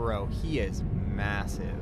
Bro, he is massive.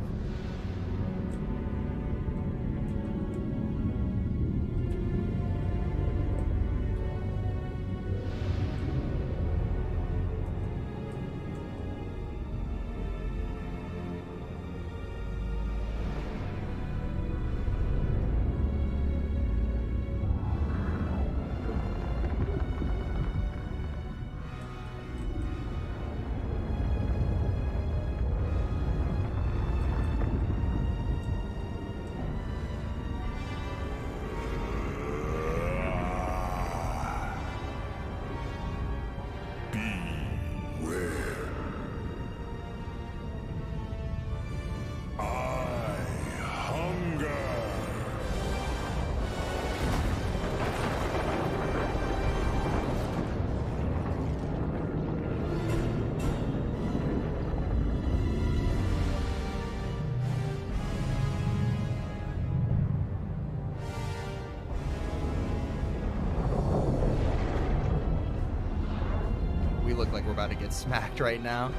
We look like we're about to get smacked right now.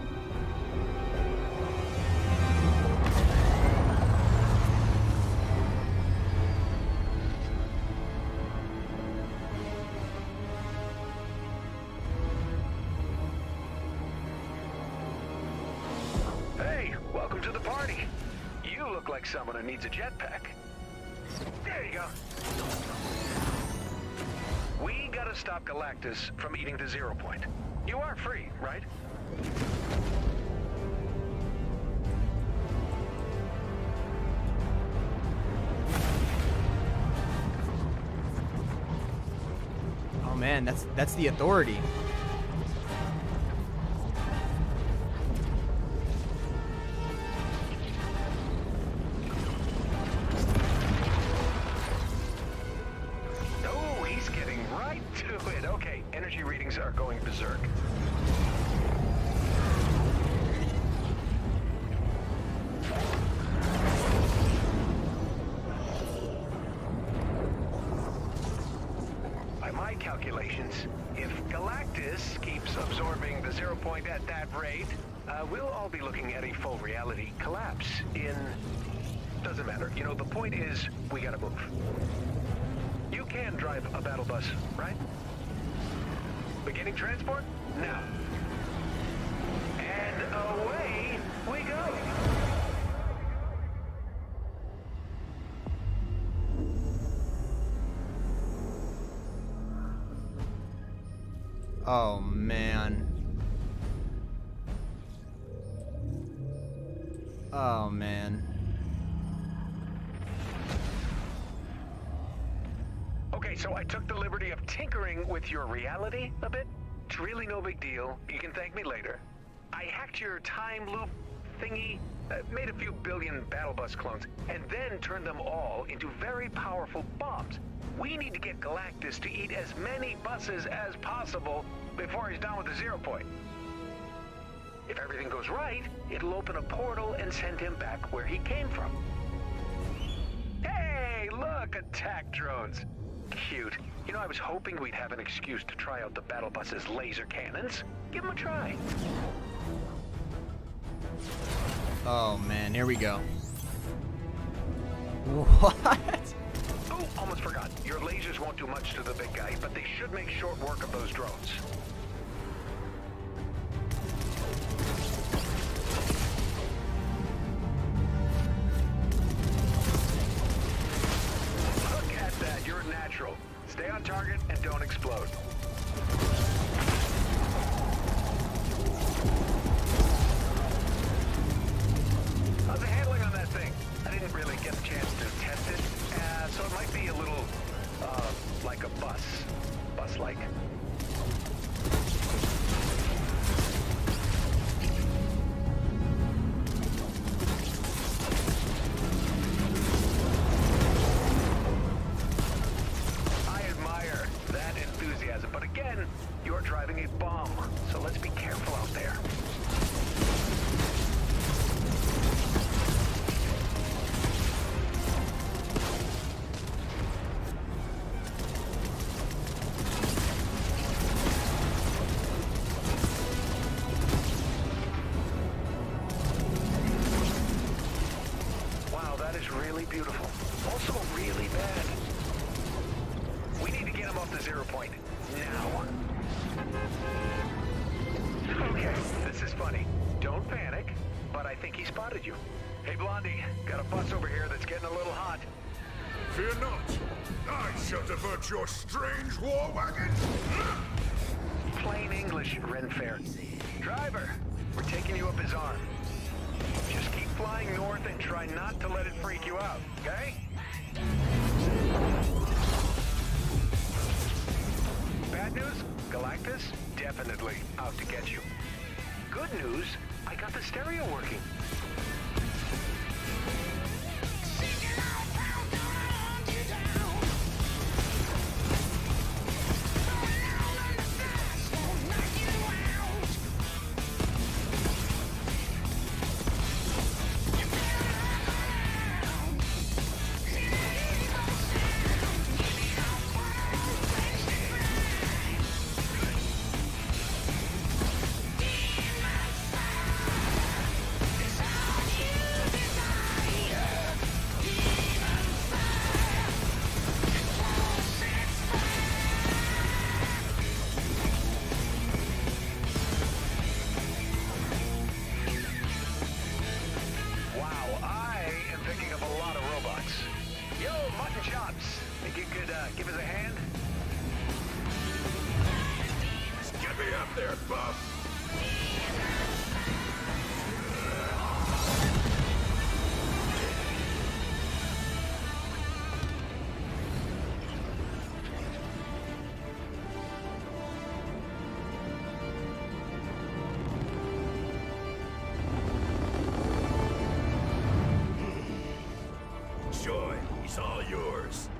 Hey, welcome to the party. You look like someone who needs a jetpack. There you go. We gotta stop Galactus from eating the Zero Point. You are free, right? Oh man, that's the Authority. Oh, he's getting right to it. Okay, energy readings are going berserk. By my calculations, if Galactus keeps absorbing the Zero Point at that rate, we'll all be looking at a full reality collapse in... Doesn't matter. You know, the point is, we gotta move. You can drive a battle bus, right? Beginning transport? Now. And away we go! Oh man. Oh man. Okay, so I took the liberty of tinkering with your reality a bit. It's really no big deal. You can thank me later. I hacked your time loop thingy, made a few billion battle bus clones, and then turned them all into very powerful bombs. We need to get Galactus to eat as many buses as possible before he's done with the Zero Point. If everything goes right, it'll open a portal and send him back where he came from. Hey, look, attack drones. Cute. You know, I was hoping we'd have an excuse to try out the battle bus's laser cannons. Give them a try. Oh man, here we go. What? Oh, almost forgot. Your lasers won't do much to the big guy, but they should make short work of those drones. Look at that. You're natural. Stay on target and don't explode. How's the handling on that thing? I didn't really get a chance to test it, so it might be a little, like a bus. Bus-like. I admire that enthusiasm, but again, you're driving a bomb, so let's be careful out there. beautiful. Also really bad. We need to get him off the 0 point. Now. Okay, this is funny. Don't panic, but I think he spotted you. Hey, Blondie, got a bus over here that's getting a little hot. Fear not. I shall divert your strange war wagon. Plain English, Renfair. Driver, we're taking you up his arm. Just keep flying north and try not to let it freak you out, okay? Bad news? Galactus? Definitely out to get you. Good news? I got the stereo working. Give us a hand? Get me up there, Buff! Joy, he's all yours.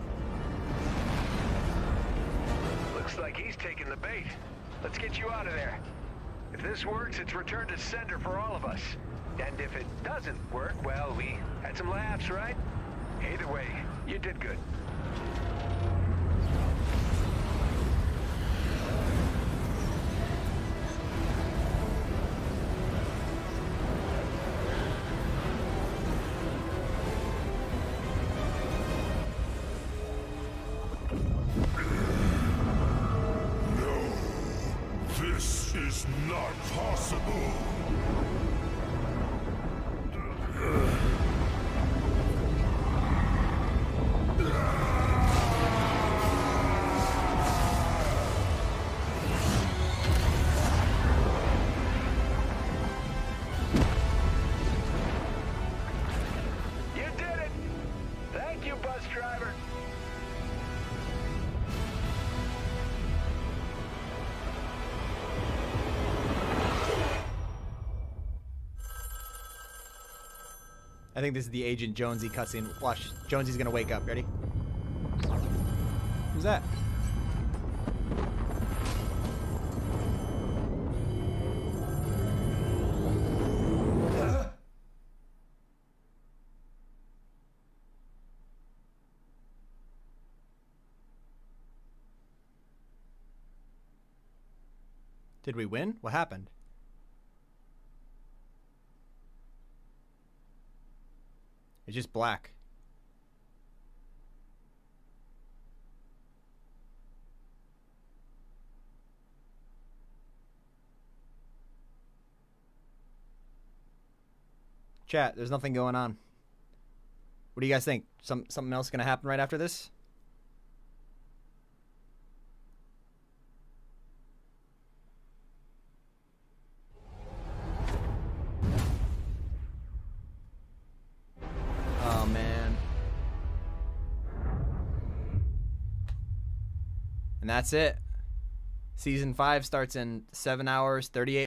Looks like he's taking the bait. Let's get you out of there. If this works, it's return to sender for all of us. And if it doesn't work, well, we had some laughs, right? Either way, you did good. This is not possible. You did it! Thank you, bus driver. I think this is the Agent Jonesy cutscene. Watch, Jonesy's gonna wake up. Ready? Who's that? Did we win? What happened? It's just black. Chat, there's nothing going on. What do you guys think? Something else gonna happen right after this? Oh man. And that's it. Season 5 starts in 7 hours, 38